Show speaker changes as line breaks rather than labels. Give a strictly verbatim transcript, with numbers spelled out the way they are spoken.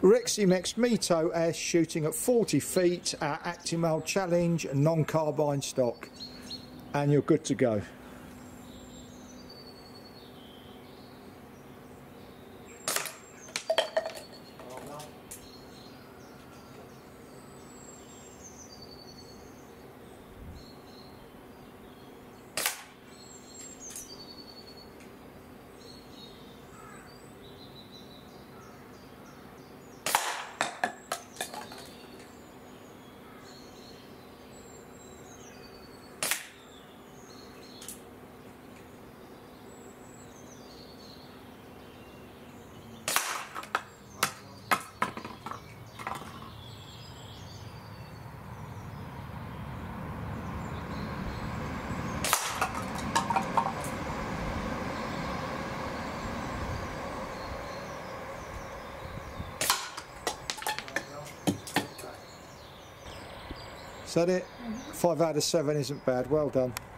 Reximex Mito S shooting at forty feet, our Actimel Challenge non-carbine stock, and you're good to go. Is that it? Five out of seven isn't bad. Well done.